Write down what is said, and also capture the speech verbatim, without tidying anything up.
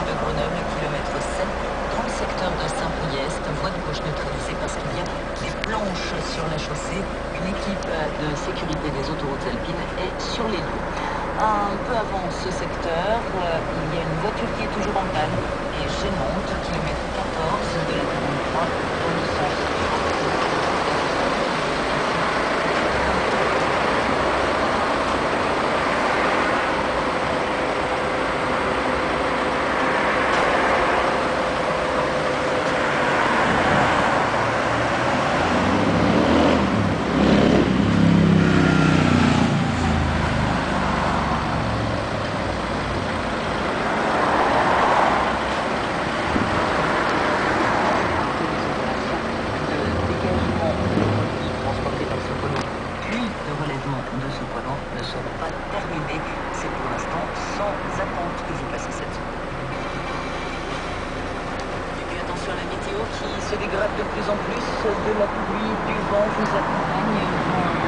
de Grenoble, kilomètre sept, dans le secteur de Saint-Priest, voie de gauche neutralisée parce qu'il y a des planches sur la chaussée. Une équipe de sécurité des autoroutes alpines est sur les lieux. Un peu avant ce secteur, il y a une voiture qui est toujours en panne et gênante, kilomètre quatorze de la quarante-trois, dans le sens. De ce volant ne sont pas terminés. C'est pour l'instant sans attente que vous passez cette zone. Et puis attention à la météo qui se dégrade de plus en plus. De la pluie, du vent vous accompagne.